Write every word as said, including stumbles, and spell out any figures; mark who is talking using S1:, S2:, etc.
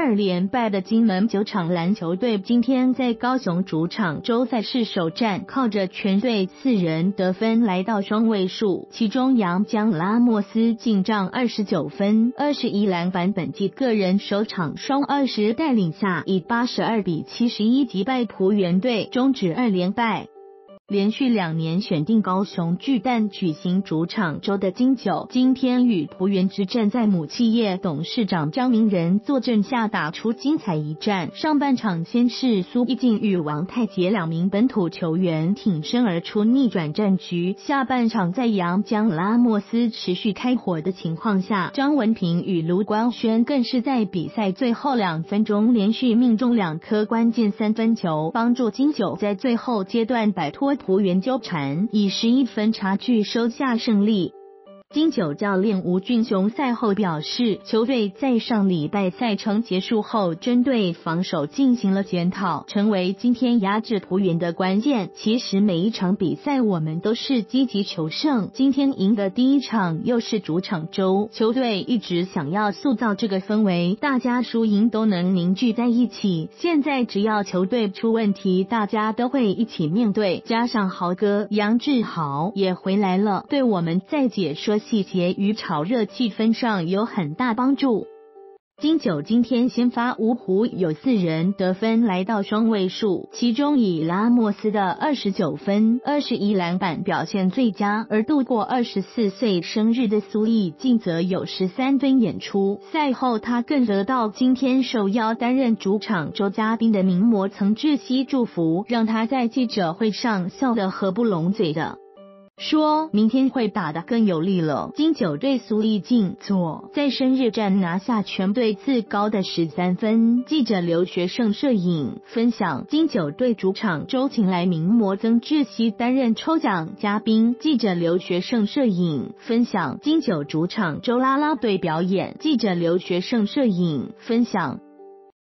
S1: 二连败的金门酒厂篮球队今天在高雄主场州赛事首战，靠着全队四人得分来到双位数，其中洋将拉莫斯进账二十九分、二十一篮板，本季个人首场双二十，带领下以八十二比七十一击败璞园队，终止二连败。连续两年选定高雄巨蛋举行主场周的金九，今天与璞园之战在母企业董事长张明仁坐镇下打出精彩一战。上半场先是苏奕敬与王泰杰两名本土球员挺身而出逆转战局，下半场在洋将拉莫斯持续开火的情况下，张文平与卢光轩更是在比赛最后两分钟连续命中两颗关键三分球，帮助金九在最后阶段摆脱璞园纠缠，以十一分差距收下胜利。金九教练吴俊雄赛后表示，球队在上礼拜赛程结束后，针对防守进行了检讨，成为今天压制璞园的关键。其实每一场比赛我们都是积极求胜，今天赢的第一场又是主场周，球队一直想要塑造这个氛围，大家输赢都能凝聚在一起。现在只要球队出问题，大家都会一起面对，加上豪哥杨志豪也回来了，对我们在解说细节与炒热气氛上有很大帮助。金九今天先发五虎有四人得分来到双位数，其中以拉莫斯的二十九分、二十一篮板表现最佳，而度过二十四岁生日的苏奕敬则有十三分演出。赛后他更得到今天受邀担任主场周嘉宾的名模曾志熙祝福，让他在记者会上笑得合不拢嘴的说明天会打得更有力了。金九对苏奕敬左在生日战拿下全队最高的十三分。记者刘学胜摄影分享，金九队主场周请来名模曾志熙担任抽奖嘉宾。记者刘学胜摄影分享，金九主场周啦啦队表演。记者刘学胜摄影分享。